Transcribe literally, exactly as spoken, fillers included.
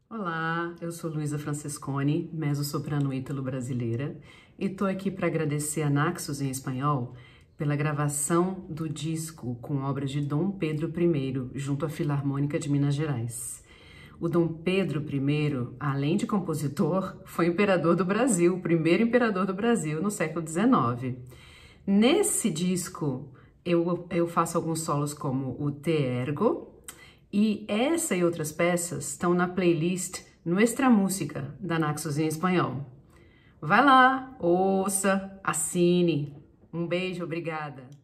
Olá, eu sou Luísa Francesconi, mezzo-soprano ítalo-brasileira, e tô aqui para agradecer a Naxos em espanhol pela gravação do disco com obras de Dom Pedro I, junto à Filarmônica de Minas Gerais. O Dom Pedro I, além de compositor, foi imperador do Brasil, o primeiro imperador do Brasil no século dezenove. Nesse disco, eu, eu faço alguns solos como o Te Ergo, e essa e outras peças estão na playlist Nuestra Música, da Naxos em espanhol. Vai lá, ouça, assine. Um beijo, obrigada.